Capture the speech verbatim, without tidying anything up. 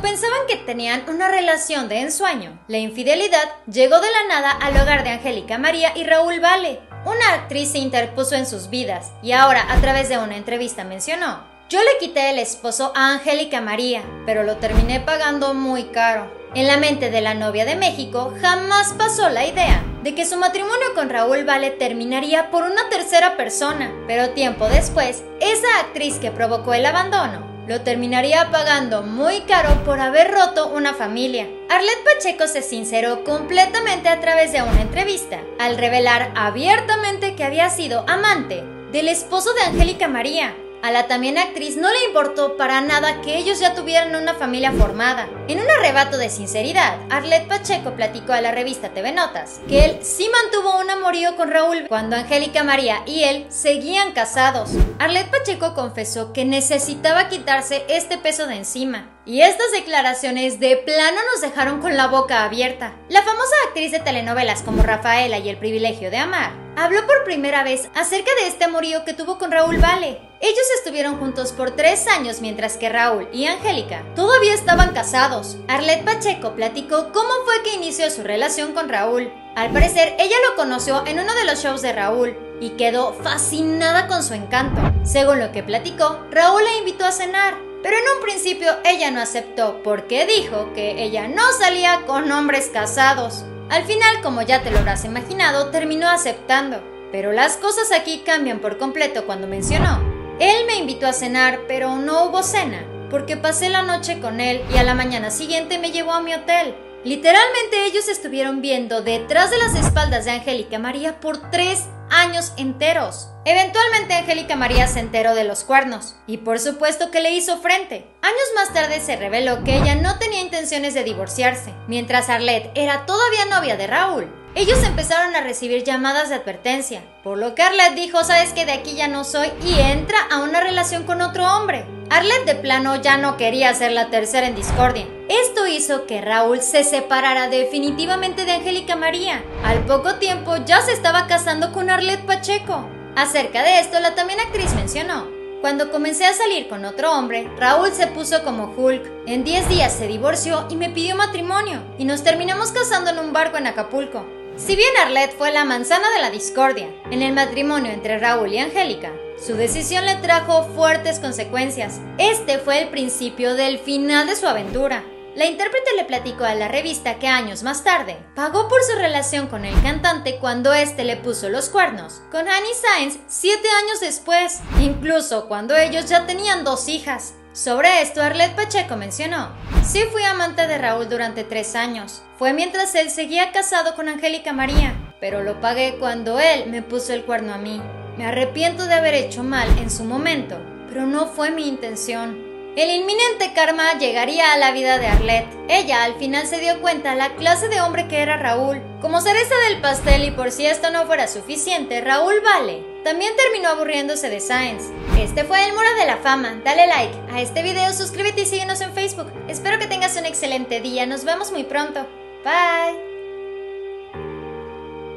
pensaban que tenían una relación de ensueño, la infidelidad llegó de la nada al hogar de Angélica María y Raúl Vale. Una actriz se interpuso en sus vidas y ahora, a través de una entrevista, mencionó: "Yo le quité el esposo a Angélica María, pero lo terminé pagando muy caro". En la mente de la novia de México jamás pasó la idea de que su matrimonio con Raúl Vale terminaría por una tercera persona, pero tiempo después, esa actriz que provocó el abandono lo terminaría pagando muy caro por haber roto una familia. Arlette Pacheco se sinceró completamente a través de una entrevista, al revelar abiertamente que había sido amante del esposo de Angélica María. A la también actriz no le importó para nada que ellos ya tuvieran una familia formada. En un arrebato de sinceridad, Arlette Pacheco platicó a la revista T V Notas que él sí mantuvo un amorío con Raúl cuando Angélica María y él seguían casados. Arlette Pacheco confesó que necesitaba quitarse este peso de encima. Y estas declaraciones de plano nos dejaron con la boca abierta. La famosa actriz de telenovelas como Rafaela y El privilegio de amar habló por primera vez acerca de este amorío que tuvo con Raúl Vale. Ellos estuvieron juntos por tres años mientras que Raúl y Angélica todavía estaban casados. Arlette Pacheco platicó cómo fue que inició su relación con Raúl. Al parecer, ella lo conoció en uno de los shows de Raúl y quedó fascinada con su encanto. Según lo que platicó, Raúl la invitó a cenar, pero en un principio ella no aceptó porque dijo que ella no salía con hombres casados. Al final, como ya te lo habrás imaginado, terminó aceptando. Pero las cosas aquí cambian por completo cuando mencionó: "Él me invitó a cenar, pero no hubo cena, porque pasé la noche con él y a la mañana siguiente me llevó a mi hotel". Literalmente ellos estuvieron viendo detrás de las espaldas de Angélica María por tres años enteros. Eventualmente Angélica María se enteró de los cuernos y por supuesto que le hizo frente. Años más tarde se reveló que ella no tenía intenciones de divorciarse, mientras Arlette era todavía novia de Raúl. Ellos empezaron a recibir llamadas de advertencia, por lo que Arlette dijo: "Sabes que de aquí ya no soy", y entra a una relación con otro hombre. Arlette de plano ya no quería ser la tercera en discordia. Esto hizo que Raúl se separara definitivamente de Angélica María. Al poco tiempo ya se estaba casando con Arlette Pacheco. Acerca de esto, la también actriz mencionó: "Cuando comencé a salir con otro hombre, Raúl se puso como Hulk. En diez días se divorció y me pidió matrimonio, y nos terminamos casando en un barco en Acapulco". Si bien Arlette fue la manzana de la discordia en el matrimonio entre Raúl y Angélica, su decisión le trajo fuertes consecuencias. Este fue el principio del final de su aventura. La intérprete le platicó a la revista que años más tarde pagó por su relación con el cantante cuando este le puso los cuernos con Annie Sainz siete años después, incluso cuando ellos ya tenían dos hijas. Sobre esto, Arlette Pacheco mencionó: "Sí fui amante de Raúl durante tres años. Fue mientras él seguía casado con Angélica María, pero lo pagué cuando él me puso el cuerno a mí. Me arrepiento de haber hecho mal en su momento, pero no fue mi intención". El inminente karma llegaría a la vida de Arlette. Ella al final se dio cuenta la clase de hombre que era Raúl. Como cereza del pastel, y por si esto no fuera suficiente, Raúl Vale también terminó aburriéndose de Sainz. Este fue el Muro de la Fama. Dale like a este video, suscríbete y síguenos en Facebook. Espero que tengas un excelente día. Nos vemos muy pronto. Bye.